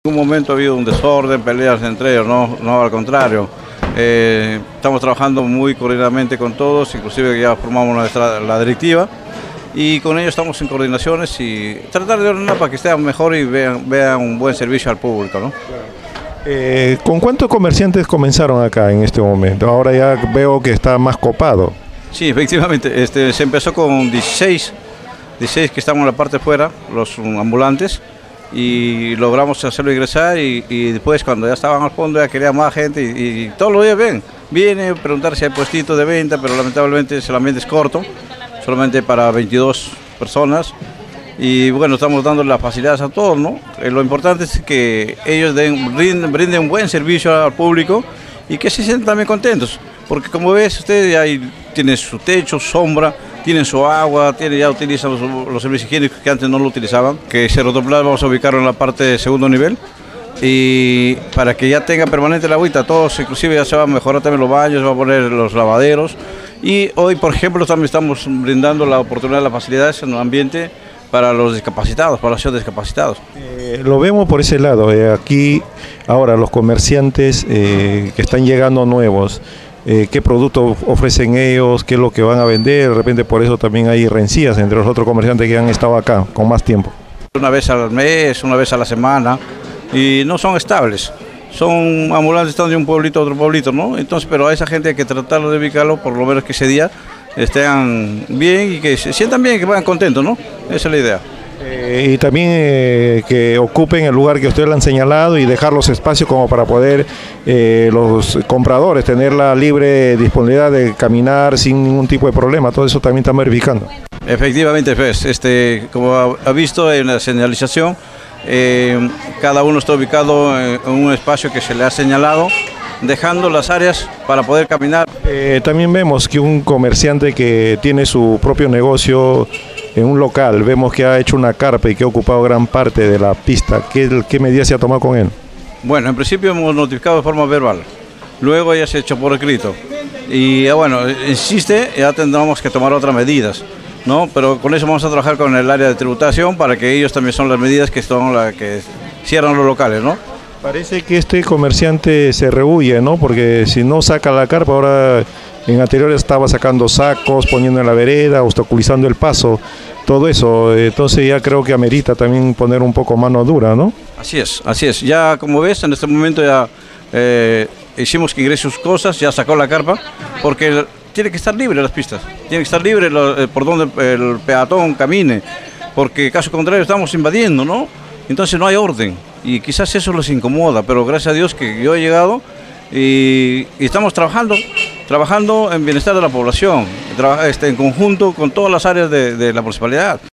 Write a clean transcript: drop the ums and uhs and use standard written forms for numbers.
En un momento ha habido un desorden, peleas entre ellos, no al contrario. Estamos trabajando muy coordinadamente con todos, inclusive ya formamos la directiva y con ellos estamos en coordinaciones y tratar de ordenar para que esté mejor y vean un buen servicio al público, ¿no? ¿Con cuántos comerciantes comenzaron acá en este momento? Ahora ya veo que está más copado. Sí, efectivamente, se empezó con 16 que estamos en la parte de fuera, los ambulantes, y logramos hacerlo ingresar y después cuando ya estaban al fondo ya quería más gente y todos los días viene a preguntar si hay puestitos de venta, pero lamentablemente solamente es corto, solamente para 22 personas y bueno, estamos dando las facilidades a todos, ¿no? Lo importante es que ellos brinden un buen servicio al público y que se sientan también contentos, porque como ves usted ya tiene su techo, sombra, tienen su agua, ya utilizan los servicios higiénicos que antes no lo utilizaban, que Cerrotoplas vamos a ubicarlo en la parte de segundo nivel y para que ya tenga permanente la agüita, todos inclusive ya se va a mejorar también los baños, se va a poner los lavaderos y hoy por ejemplo también estamos brindando la oportunidad, las facilidades en el ambiente para los discapacitados, para los discapacitados. Lo vemos por ese lado, aquí ahora los comerciantes que están llegando nuevos, qué productos ofrecen ellos, qué es lo que van a vender, de repente por eso también hay rencillas entre los otros comerciantes que han estado acá con más tiempo. Una vez al mes, una vez a la semana y no son estables, son ambulantes, están de un pueblito a otro pueblito, ¿no? Entonces, pero a esa gente hay que tratarlo de ubicarlo, por lo menos que ese día estén bien y que se sientan bien, que vayan contentos, ¿no? Esa es la idea. Y también que ocupen el lugar que ustedes le han señalado y dejar los espacios como para poder los compradores tener la libre disponibilidad de caminar sin ningún tipo de problema. Todo eso también estamos verificando. Efectivamente, pues, como ha visto en la señalización, cada uno está ubicado en un espacio que se le ha señalado, dejando las áreas para poder caminar. También vemos que un comerciante que tiene su propio negocio en un local, vemos que ha hecho una carpa y que ha ocupado gran parte de la pista. ¿Qué medidas se ha tomado con él? Bueno, en principio hemos notificado de forma verbal, luego ya se ha hecho por escrito y bueno, insiste, ya tendremos que tomar otras medidas, ¿no? Pero con eso vamos a trabajar con el área de tributación para que ellos también son las medidas que son las que cierran los locales, ¿no? Parece que este comerciante se rehuye, ¿no? Porque si no saca la carpa, ahora en anteriores estaba sacando sacos, poniendo en la vereda, obstaculizando el paso, todo eso. Entonces ya creo que amerita también poner un poco mano dura, ¿no? Así es. Ya como ves, en este momento ya hicimos que ingrese sus cosas, ya sacó la carpa, porque tiene que estar libre las pistas, tiene que estar libre por donde el peatón camine, porque caso contrario estamos invadiendo, ¿no? Entonces no hay orden y quizás eso los incomoda, pero gracias a Dios que yo he llegado y estamos trabajando en bienestar de la población, en conjunto con todas las áreas de la municipalidad.